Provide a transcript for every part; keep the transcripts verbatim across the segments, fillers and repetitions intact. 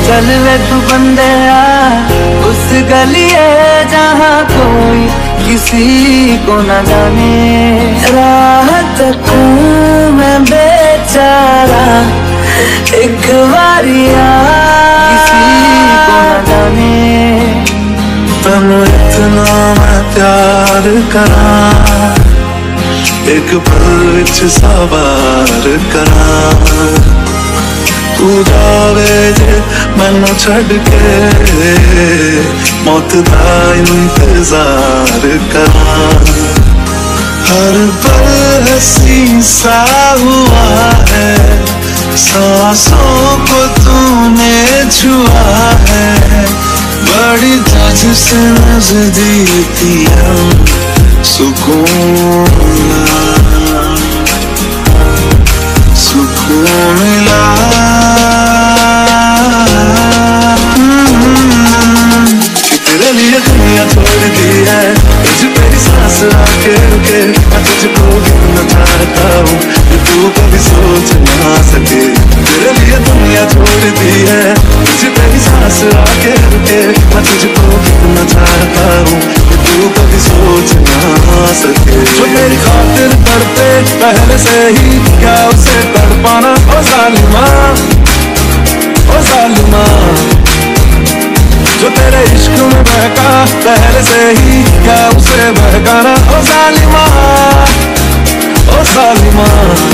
चल वे तू बंदे उस गली है जहाँ कोई किसी को न जाने। राह तकूं मैं बेचारा एक बारिया किसी को न जाने। तनु इतना मैं प्यार करा एक पल विच सवार करा। तू जावे जे मैनू छड़ के मौत दा इंतजार करा। हर पल हसी सा हुआ है सांसों को तूने छुआ है। बड़ी तुझसे नजदीकी हम सुकून सुकून मिला। तेरे लिए दुनिया छोड़ दी है तुझ मेरी सांस आके रुके। मैं तुझको भूलना चाहता हूँ कि तू कभी सोच ना सके। तेरे लिए दुनिया छोड़ दी है तुझ मेरी सांस आके रुके। मैं तुझको भूलना चाहता हूँ कि तू कभी सोच ना सके। जो मेरी खातिर तड़पे पहले से ही क्या उसे तड़पाना। ओ जालिमा ओ जालिमा जो तेरे इश्क में बहका पहले से ही क्या उसे बहकाना। ओ जालिमा ओ जालिमा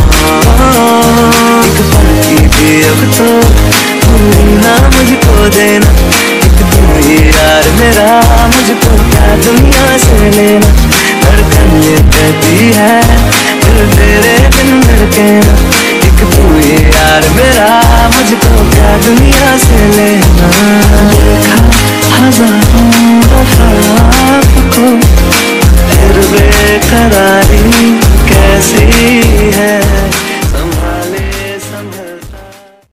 एक पल की भी अब तो भूल ना मुझको देना। एक तू ही यार मेरा मुझको क्या दुनिया से लेना। धड़कन ये कहती है दिल तेरे बिन धड़के ना। एक तू ही यार मेरा मुझको क्या दुनिया से लेना। देखा हजारों दफा आपको फिर बेकरारी कैसी है।